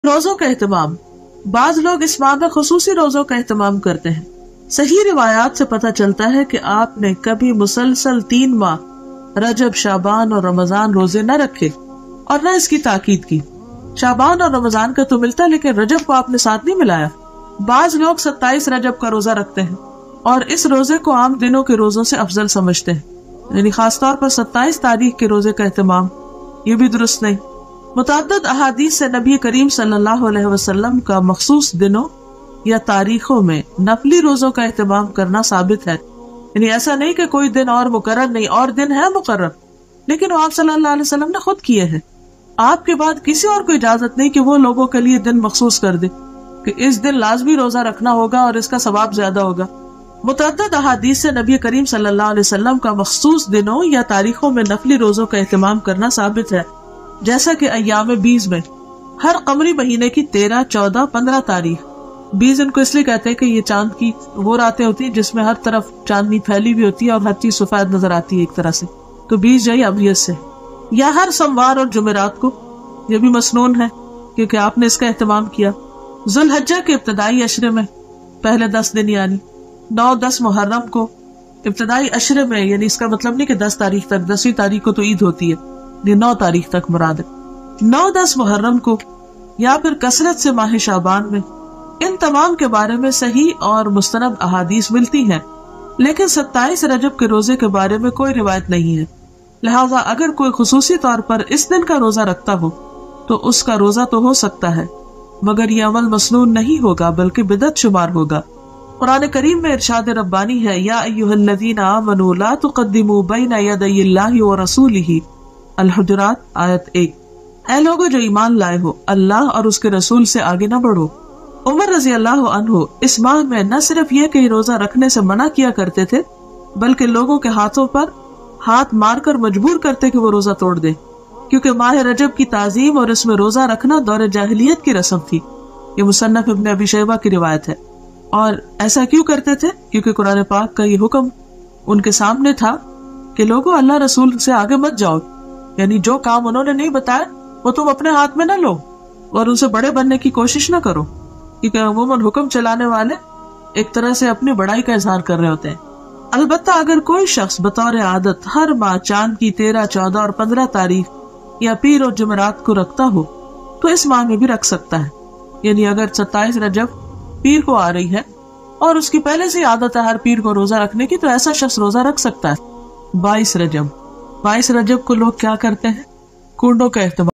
روزوں کا اہتمام. بعض لوگ اس ماہ میں خصوصی روزوں کا اہتمام کرتے ہیں. صحیح روایات سے پتہ چلتا ہے کہ آپ نے کبھی مسلسل 3 ماہ رجب، شعبان اور رمضان روزے نہ رکھے اور نہ اس کی تاکید کی. شعبان اور رمضان کا تو ملتا لیکن رجب کو آپ نے ساتھ نہیں ملایا. بعض لوگ 27 رجب کا روزہ رکھتے ہیں اور اس روزے کو عام دنوں کے روزوں سے افضل سمجھتے ہیں، یعنی خاص طور پر 27 تاریخ کے روزے کا اہتمام. یہ بھی درست نہیں. متعدد احادیث سے نبی کریم صلی اللہ علیہ وسلم کا مخصوص دنوں یا تاریخوں میں نفلی روزوں کا اہتمام کرنا ثابت ہے. یعنی ایسا نہیں کہ کوئی دن اور مقرر نہیں، اور دن ہے مقرر، لیکن وہ آپ صلی اللہ علیہ وسلم نے خود کیے ہیں. آپ کے بعد کسی اور کو اجازت نہیں کہ وہ لوگوں کے لیے دن مخصوص کر دے کہ اس دن لازمی روزہ رکھنا ہوگا اور اس کا ثواب زیادہ ہوگا. متعدد احادیث سے نبی کریم صلی اللہ علیہ وسلم کا مخصوص دنوں یا تاریخوں میں نفلی روزوں کا اہتمام کرنا ثابت ہے، جیسا کہ ایام 20 میں ہر قمری مہینے کی 13، 14، 15 تاریخ. 20 ان کو اس لیے کہتے ہیں کہ یہ چاند کی وہ راتیں ہوتی ہیں جس میں ہر طرف چاندنی پھیلی بھی ہوتی ہے اور ہر چیز سفید نظر آتی ہے ایک طرح سے، تو 20 جو ہے ابیض سے. یا ہر سوموار اور جمعرات کو، یہ بھی مسنون ہے کیونکہ آپ نے اس کا اہتمام کیا. ذوالحجہ کے ابتدائی عشرے میں پہلے 10 دن یعنی 9، 10 محرم کو ابتدائی عشرے میں، یعنی اس کا مطلب نہیں کہ 10 تاریخ تک، 10ویں تاریخ کو تو عید ہوتی ہے، یہ 9 تاریخ تک مراد ہے. 9، 10 محرم کو یا پھر کثرت سے ماہ شعبان میں. ان تمام کے بارے میں صحیح اور مستند احادیث ملتی ہیں، لیکن 27 رجب کے روزے کے بارے میں کوئی روایت نہیں ہے. لہذا اگر کوئی خصوصی طور پر اس دن کا روزہ رکھتا ہو تو اس کا روزہ تو ہو سکتا ہے، مگر یہ عمل مسنون نہیں ہوگا بلکہ بدعت شمار ہوگا. قرآن کریم میں ارشاد ربانی ہے، یا ایھا الذین آمنوا لا تقدموا بین یدی اللہ ورسولہ، الحجرات آیت 1. اے لوگو جو ایمان لائے ہو، اللہ اور اس کے رسول سے آگے نہ بڑھو. عمر رضی اللہ عنہ اس ماہ میں نہ صرف یہ کہ روزہ رکھنے سے منع کیا کرتے تھے، بلکہ لوگوں کے ہاتھوں پر ہاتھ مار کر مجبور کرتے کہ وہ روزہ توڑ دے، کیونکہ ماہ رجب کی تعظیم اور اس میں روزہ رکھنا دور جاہلیت کی رسم تھی. یہ مصنف ابن ابی شیبہ کی روایت ہے. اور ایسا کیوں کرتے تھے؟ کیونکہ قرآن پاک کا یہ حکم ان کے سامنے تھا کہ لوگوں اللہ رسول سے آگے مت جاؤ، یعنی جو کام انہوں نے نہیں بتایا وہ تم اپنے ہاتھ میں نہ لو اور ان سے بڑے بننے کی کوشش نہ کرو، کیونکہ عموماً حکم چلانے والے ایک طرح سے اپنی بڑائی کا اظہار کر رہے ہوتے ہیں. البتہ اگر کوئی شخص بطور عادت ہر ماہ چاند کی 13، 14 اور 15 تاریخ یا پیر اور جمعرات کو رکھتا ہو تو اس ماہ میں بھی رکھ سکتا ہے. یعنی اگر 27 رجب پیر کو آ رہی ہے اور اس کی پہلے سے عادت ہے ہر پیر کو روزہ رکھنے کی، تو ایسا شخص روزہ رکھ سکتا ہے. 22 رجب کو لوگ کیا کرتے ہیں؟ کنڈوں کا اہتمام